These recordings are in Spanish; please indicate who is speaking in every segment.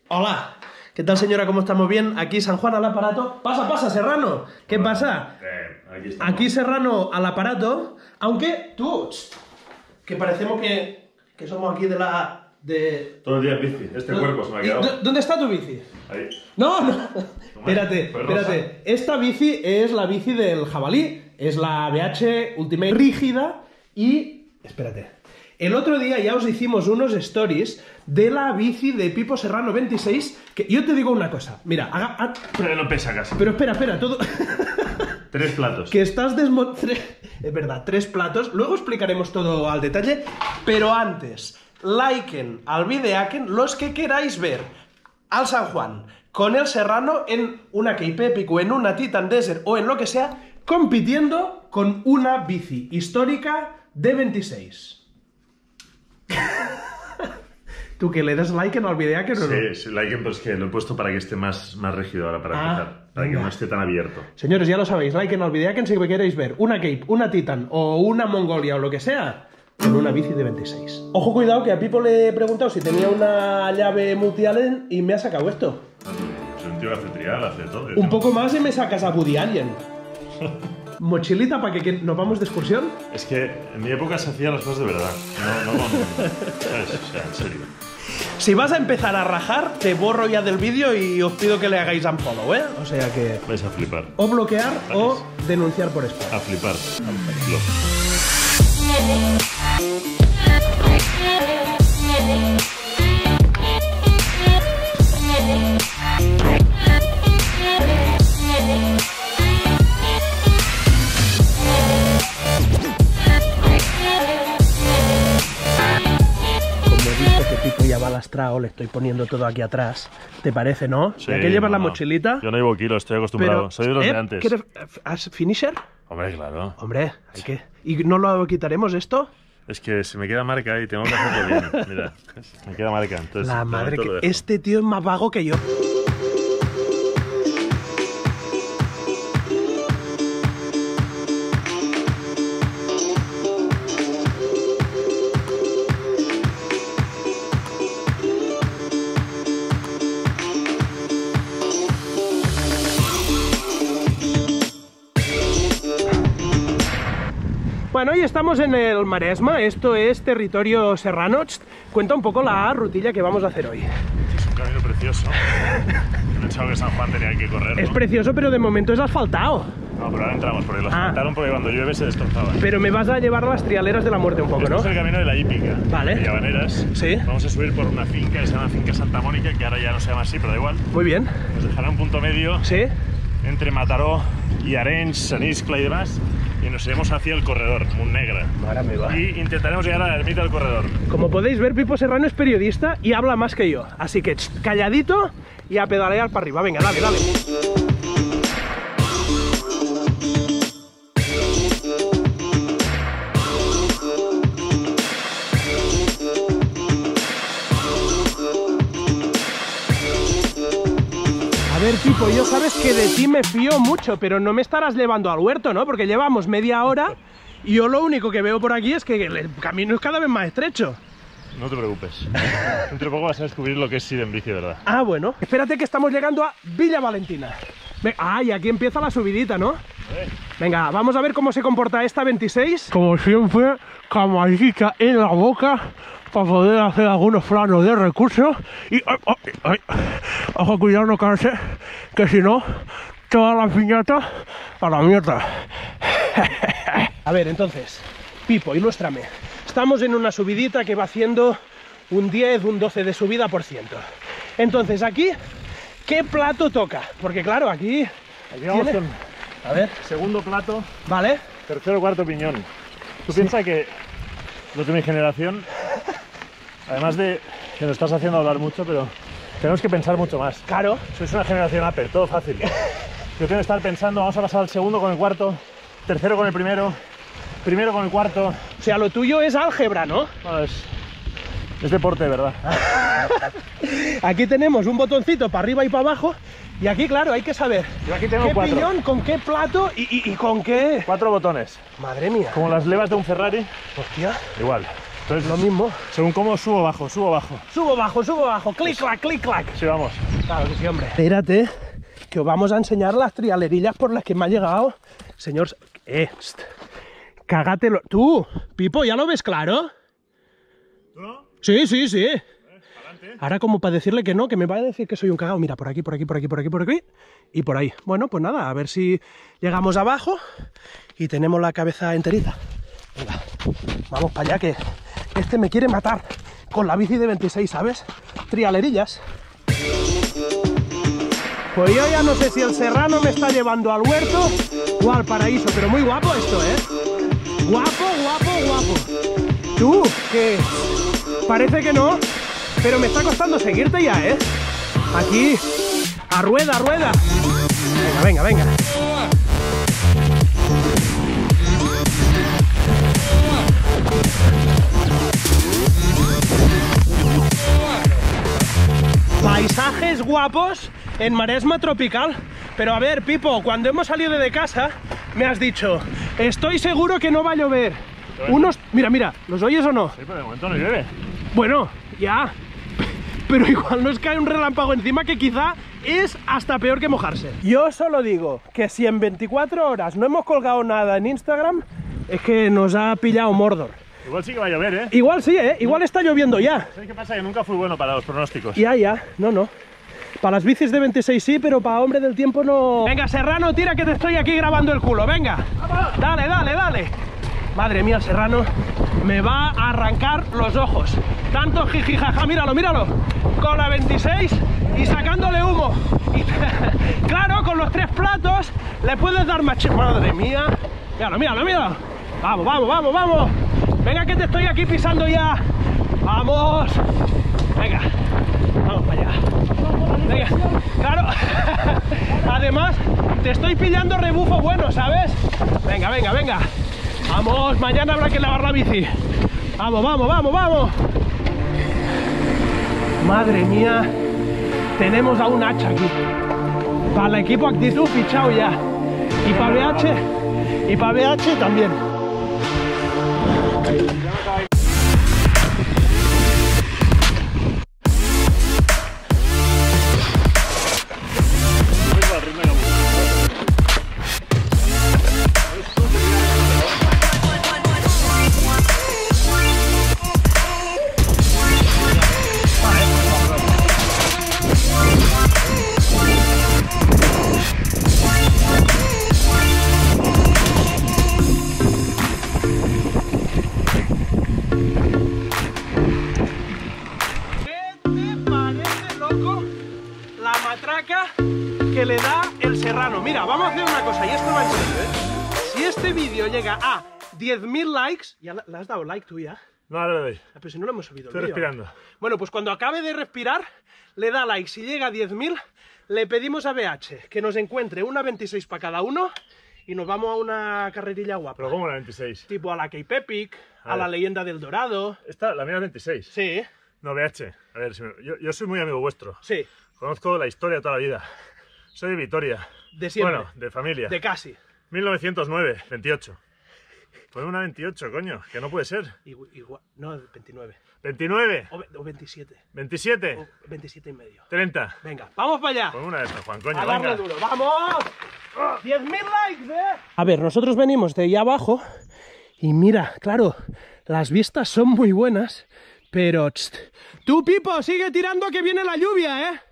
Speaker 1: Hola, ¿qué tal señora? ¿Cómo estamos? ¿Bien? Aquí San Juan al aparato. ¡Pasa, pasa, Serrano! ¿Qué pasa? Aquí Serrano al aparato, aunque tú, que parecemos que somos aquí de la...
Speaker 2: Todo el día en bici, este cuerpo se me ha quedado.
Speaker 1: ¿Dónde está tu bici?
Speaker 2: Ahí.
Speaker 1: No. Espérate. Esta bici es la bici del jabalí, es la BH Ultimate rígida y... Espérate. El otro día ya os hicimos unos stories de la bici de Pipo Serrano 26, que yo te digo una cosa, mira,
Speaker 2: Pero no pesa casi.
Speaker 1: Pero espera, todo...
Speaker 2: 3 platos.
Speaker 1: Que estás Es verdad, 3 platos, luego explicaremos todo al detalle, pero antes, liken al videaken los que queráis ver al San Juan con el Serrano en una Cape Epic o en una Titan Desert o en lo que sea, compitiendo con una bici histórica de 26. ¿Tú que le das like al videaken o no?
Speaker 2: Sí, liken, pero es que lo he puesto para que esté más rígido ahora para empezar. Para que no esté tan abierto.
Speaker 1: Señores, ya lo sabéis, liken al videaken si queréis ver una Cape, una Titan o una Mongolia o lo que sea con una bici de 26. Ojo, cuidado, que a Pipo le he preguntado si tenía una llave multi-allen y me ha sacado esto.
Speaker 2: Es un tío que hace trial, hace todo.
Speaker 1: Un poco más y me sacas a Woody Allen. ¿Mochilita para que nos vamos de excursión?
Speaker 2: Es que en mi época se hacían las cosas de verdad. No ¿sabes? O sea, en serio.
Speaker 1: Si vas a empezar a rajar, te borro ya del vídeo y os pido que le hagáis unfollow, ¿eh? O sea que...
Speaker 2: Vais a flipar.
Speaker 1: O bloquear o denunciar por spam.
Speaker 2: A flipar.
Speaker 1: Ya va lastrado, le estoy poniendo todo aquí atrás. ¿Te parece, no?
Speaker 2: Sí,
Speaker 1: ¿Ya que llevas la mochilita?
Speaker 2: Yo no llevo kilos, estoy acostumbrado.
Speaker 1: Pero,
Speaker 2: soy de los de antes.
Speaker 1: ¿Has finisher?
Speaker 2: Hombre, claro.
Speaker 1: Hombre, hay que... ¿Y no lo quitaremos esto?
Speaker 2: Es que se me queda marca y tengo que hacerlo bien. Mira, me queda marca. Entonces,
Speaker 1: la madre que... Este tío es más vago que yo. Bueno, hoy estamos en el Maresma, esto es territorio serrano. Cuenta un poco la rutilla que vamos a hacer hoy.
Speaker 2: Es un camino precioso. He pensado que San Juan tenía que correr, ¿no?
Speaker 1: Es precioso, pero de momento es asfaltado.
Speaker 2: No, pero ahora entramos, porque lo asfaltaron porque cuando llueve se destrozaban.
Speaker 1: Pero me vas a llevar a las trialeras de la muerte un poco, ¿no?
Speaker 2: Este es el camino de la hípica.
Speaker 1: Vale.
Speaker 2: De Llavaneras.
Speaker 1: Sí.
Speaker 2: Vamos a subir por una finca que se llama Finca Santa Mónica, que ahora ya no se llama así, pero da igual.
Speaker 1: Muy bien.
Speaker 2: Nos dejará un punto medio.
Speaker 1: Sí.
Speaker 2: Entre Mataró y Arenys, Sant Iscle y demás. Y nos iremos hacia el corredor, Montnegra.
Speaker 1: Ahora me va.
Speaker 2: Y intentaremos llegar a la ermita del corredor.
Speaker 1: Como podéis ver, Pipo Serrano es periodista y habla más que yo. Así que calladito y a pedalear para arriba. Venga, dale. A ver, Pipo, yo sabes que de ti me fío mucho, pero no me estarás llevando al huerto, ¿no? Porque llevamos media hora y yo lo único que veo por aquí es que el camino es cada vez más estrecho.
Speaker 2: No te preocupes. Dentro de poco vas a descubrir lo que es ir en bici, ¿verdad?
Speaker 1: Ah, bueno. Espérate que estamos llegando a Villa Valentina. Ah, y aquí empieza la subidita, ¿no? Venga, vamos a ver cómo se comporta esta 26. Como siempre, camarita en la boca para poder hacer algunos planos de recursos. Y... ojo, cuidado, no caerse, que si no, toda la piñata a la mierda. A ver, entonces, Pipo, ilústrame. Estamos en una subidita que va haciendo un 10, un 12 de subida por ciento. Entonces, aquí, ¿qué plato toca? Porque claro, aquí
Speaker 2: vamos con...
Speaker 1: A ver.
Speaker 2: Segundo plato.
Speaker 1: Vale.
Speaker 2: Tercero, cuarto piñón. Tú piensas que los de mi generación, además de que nos estás haciendo hablar mucho, pero tenemos que pensar mucho más.
Speaker 1: Claro.
Speaker 2: Sois una generación Apple, todo fácil. Yo tengo que estar pensando, vamos a pasar al segundo con el cuarto, tercero con el primero, primero con el cuarto.
Speaker 1: O sea, lo tuyo es álgebra, ¿no?
Speaker 2: Bueno, es deporte, ¿verdad?
Speaker 1: Aquí tenemos un botoncito para arriba y para abajo. Y aquí, claro, hay que saber
Speaker 2: Yo aquí tengo
Speaker 1: qué
Speaker 2: 4.
Speaker 1: piñón, con qué plato y con qué...
Speaker 2: 4 botones.
Speaker 1: Madre mía.
Speaker 2: Como las levas de un Ferrari.
Speaker 1: Hostia.
Speaker 2: Igual. Entonces,
Speaker 1: lo mismo.
Speaker 2: según cómo subo, bajo, subo, bajo.
Speaker 1: Subo, bajo, clic, clac, clic, clac.
Speaker 2: Sí, vamos.
Speaker 1: Claro que sí, hombre. Espérate, que os vamos a enseñar las trialerillas por las que me ha llegado. Señor... Cágatelo. Tú, Pipo, ¿ya lo ves claro?
Speaker 2: ¿Tú no?
Speaker 1: Sí, sí, sí.
Speaker 2: Adelante.
Speaker 1: Ahora como para decirle que no, que me va a decir que soy un cagao. Mira, por aquí, por aquí, por aquí, por aquí, por aquí y por ahí. Bueno, pues nada, a ver si llegamos abajo y tenemos la cabeza enterita. Venga, vamos para allá, que este me quiere matar con la bici de 26, ¿sabes? Trialerillas. Pues yo ya no sé si el serrano me está llevando al huerto o al paraíso, pero muy guapo esto, ¿eh? Guapo, guapo, guapo. Tú, que parece que no, pero me está costando seguirte ya, ¿eh? Aquí, a rueda, a rueda. Venga, venga, venga. Paisajes guapos en Maresma tropical. Pero a ver, Pipo, cuando hemos salido de casa me has dicho, estoy seguro que no va a llover. Unos... Mira, mira, ¿los oyes o no?
Speaker 2: Sí, pero de momento no llueve.
Speaker 1: Bueno, ya. Pero igual nos cae un relámpago encima que quizá es hasta peor que mojarse. Yo solo digo que si en 24 horas no hemos colgado nada en Instagram, es que nos ha pillado Mordor.
Speaker 2: Igual sí que va a llover, ¿eh?
Speaker 1: Igual sí, ¿eh? Igual está lloviendo ya.
Speaker 2: ¿Sabes qué pasa? Que nunca fui bueno para los pronósticos.
Speaker 1: Ya, no, no. Para las bicis de 26 sí, pero para hombre del tiempo no. Venga, Serrano, tira que te estoy aquí grabando el culo, venga. Dale, dale, dale. Madre mía, Serrano, me va a arrancar los ojos. Tanto jijijaja, míralo, míralo. Con la 26 y sacándole humo. Y, claro, con los 3 platos le puedes dar macho. Madre mía. Míralo, míralo, míralo. Vamos, vamos, vamos, vamos. Venga, que te estoy aquí pisando ya. Vamos. Venga, vamos para allá. Venga, claro. Además, te estoy pillando rebufo bueno, ¿sabes? Venga, venga, venga. Vamos, mañana habrá que lavar la bici. Vamos, vamos, vamos, vamos. Madre mía, tenemos a un hacha aquí. Para el equipo actitud fichado ya. Y para BH, y para BH también. Que le da el Serrano. Mira, vamos a hacer una cosa, y esto va en serio, ¿eh? Si este vídeo llega a 10.000 likes, ¿ya le has dado like tú ya?
Speaker 2: No, ahora le doy.
Speaker 1: Pero si no lo hemos subido.
Speaker 2: Estoy respirando.
Speaker 1: Bueno, pues cuando acabe de respirar, le da like. Si llega a 10.000, le pedimos a BH que nos encuentre una 26 para cada uno y nos vamos a una carrerilla guapa.
Speaker 2: ¿Pero cómo la 26?
Speaker 1: Tipo a la Cape Epic, a la Leyenda del Dorado.
Speaker 2: Esta, la mía es 26.
Speaker 1: Sí.
Speaker 2: No, BH. A ver, yo soy muy amigo vuestro.
Speaker 1: Sí.
Speaker 2: Conozco la historia de toda la vida. Soy de Vitoria.
Speaker 1: De siempre.
Speaker 2: Bueno, de familia.
Speaker 1: De casi.
Speaker 2: 1909, 28. Pon una 28, coño, que no puede ser.
Speaker 1: Igual, no, 29.
Speaker 2: 29.
Speaker 1: O 27.
Speaker 2: 27.
Speaker 1: O 27 y medio.
Speaker 2: 30.
Speaker 1: Venga, vamos para allá.
Speaker 2: Pon una de estas, Juan, coño,
Speaker 1: A darle
Speaker 2: venga.
Speaker 1: duro. ¡Vamos! 10.000 likes, ¿eh? A ver, nosotros venimos de ahí abajo y mira, claro, las vistas son muy buenas, pero... Tú, Pipo, sigue tirando que viene la lluvia, ¿eh?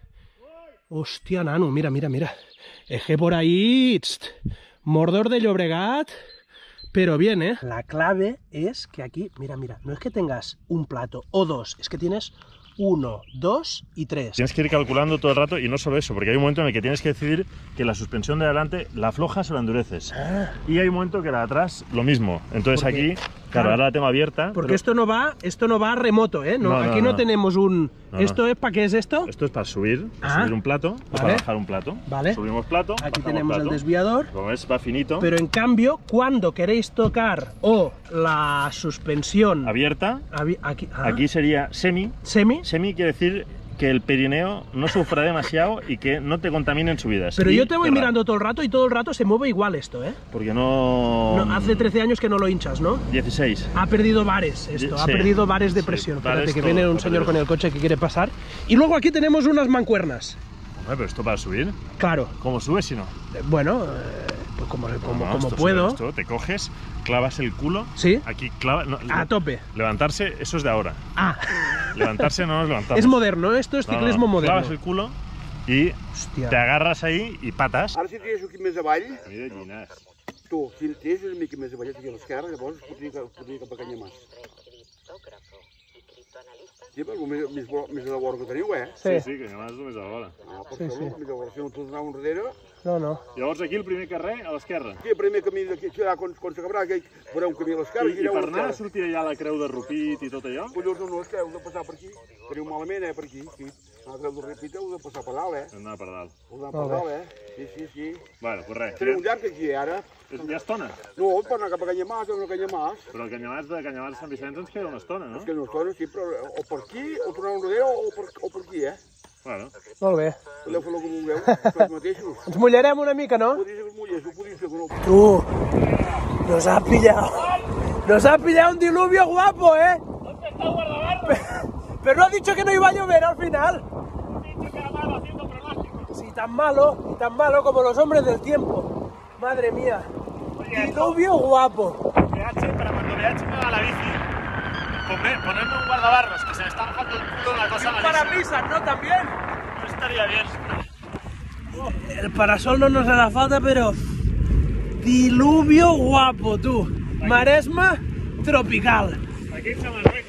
Speaker 1: Hostia, nano, mira, mira, mira. Eje por ahí... Mordor de Llobregat... Pero bien, ¿eh? La clave es que aquí, mira, mira, no es que tengas un plato o dos, es que tienes 1, 2 y 3.
Speaker 2: Tienes que ir calculando todo el rato y no solo eso, porque hay un momento en el que tienes que decidir que la suspensión de adelante la aflojas o la endureces.
Speaker 1: Ah.
Speaker 2: Y hay un momento que la de atrás lo mismo. Entonces aquí, claro, ahora la tengo abierta.
Speaker 1: Porque
Speaker 2: pero...
Speaker 1: esto no va remoto, ¿eh? No, aquí no tenemos un...
Speaker 2: No,
Speaker 1: ¿Esto es para qué es esto?
Speaker 2: Esto es para subir un plato o
Speaker 1: vale.
Speaker 2: para bajar un plato.
Speaker 1: Vale.
Speaker 2: Subimos plato,
Speaker 1: Aquí
Speaker 2: bajamos
Speaker 1: tenemos
Speaker 2: plato.
Speaker 1: el desviador.
Speaker 2: Como ves, va finito.
Speaker 1: Pero en cambio, cuando queréis tocar o la suspensión
Speaker 2: Abierta.
Speaker 1: aquí,
Speaker 2: Aquí sería semi.
Speaker 1: Semi.
Speaker 2: Semi quiere decir que el Pirineo no sufra demasiado y que no te contaminen subidas.
Speaker 1: Pero
Speaker 2: y
Speaker 1: yo te voy
Speaker 2: cerrar.
Speaker 1: mirando todo el rato y todo el rato se mueve igual esto, ¿eh?
Speaker 2: Porque no...
Speaker 1: No, hace 13 años que no lo hinchas, ¿no?
Speaker 2: 16.
Speaker 1: Ha perdido bares esto, ha
Speaker 2: Sí,
Speaker 1: perdido bares de
Speaker 2: sí,
Speaker 1: presión.
Speaker 2: bares
Speaker 1: Espérate, que
Speaker 2: todo,
Speaker 1: viene un
Speaker 2: lo ha
Speaker 1: señor
Speaker 2: perdido.
Speaker 1: con el coche que quiere pasar. Y luego aquí tenemos unas mancuernas.
Speaker 2: Hombre, pero esto para subir,
Speaker 1: Claro,
Speaker 2: ¿cómo subes si no?
Speaker 1: bueno, pues como
Speaker 2: No, esto
Speaker 1: puedo.
Speaker 2: sube esto, te coges, clavas el culo.
Speaker 1: Sí.
Speaker 2: Aquí clava... no,
Speaker 1: A tope.
Speaker 2: Levantarse, eso es de ahora.
Speaker 1: Ah,
Speaker 2: Levantarse no nos levantamos.
Speaker 1: es moderno, esto es
Speaker 2: No, no,
Speaker 1: ciclismo moderno.
Speaker 2: Clavas el culo y
Speaker 1: Hòstia.
Speaker 2: te agarras ahí y patas.
Speaker 3: Ara si tries aquí més avall,
Speaker 2: Mira, Llinàs.
Speaker 3: tu, si tries una mica més avall, aquí a l'esquerra, llavors podria cap a Canyamàs. Sí, però més a la vora que teniu, eh?
Speaker 2: Sí, sí, que Llinàs és només a l'hora.
Speaker 3: Ah, per
Speaker 1: Sí,
Speaker 3: això,
Speaker 1: sí.
Speaker 3: millor, si no t'ho donava enrere.
Speaker 1: No, no.
Speaker 2: Llavors aquí el primer carrer a l'esquerra.
Speaker 3: Aquí, el primer camí d'aquí, quan s'acabarà, aquí veureu un camí a l'esquerra.
Speaker 2: I per anar a sortir allà a la Creu de Rupit i tot allò?
Speaker 3: Collons, no, és que heu de passar per aquí. Teniu malament, per aquí. Aquí. A la Creu de Rupit heu de passar per dalt,
Speaker 2: Hem d'anar per dalt.
Speaker 3: Heu d'anar per dalt, Sí.
Speaker 2: Bueno, pues res.
Speaker 3: Teniu un llarg aquí, ara.
Speaker 2: Ja estona.
Speaker 3: No, per anar cap a Canyamàs, o no Canyamàs.
Speaker 2: Però el Canyamàs de Canyamàs a Sant Vicenç ens queda una estona, no?
Speaker 3: És que no estona, sí, però o per aquí, o tornar enrere, o per aquí,
Speaker 2: Bueno,
Speaker 1: Molt bé.
Speaker 3: Podeu fer-lo com vulgueu, tots mateixos.
Speaker 1: Ens mullarem una mica, no?
Speaker 3: Podria ser que us mullés, ho podria fer que no.
Speaker 1: Tú, nos ha pillado un diluvio guapo, ¿eh? ¿Dónde está el guardabarros? Pero no ha dicho que no iba a llover al final. Ha dicho que era malo haciendo pronóstico. Sí, tan malo como los hombres del tiempo. Madre mía. Oye, diluvio guapo.
Speaker 2: para cuando BH me va la bici, ponerme un guardabarros, que se me está bajando el culo una cosa malísima.
Speaker 1: Parabrisas, ¿no? También.
Speaker 2: No estaría bien.
Speaker 1: El parasol no nos hará falta, pero diluvio guapo, tú. Maresma tropical.
Speaker 2: Aquí se me